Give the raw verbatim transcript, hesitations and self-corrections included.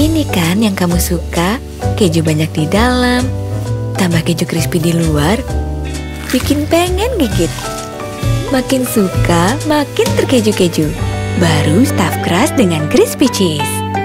Ini kan yang kamu suka, keju banyak di dalam, tambah keju crispy di luar, bikin pengen gigit. Makin suka, makin terkeju-keju. Baru stuffed crust dengan crispy cheese.